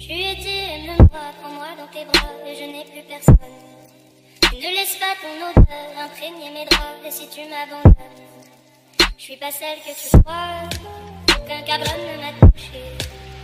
Tu étais, aime-moi, prends-moi dans tes bras, et je n'ai plus personne. Tu ne laisses pas ton odeur imprégner mes draps, et si tu m'abandonnes, je suis pas celle que tu crois, aucun cabron ne m'a touché.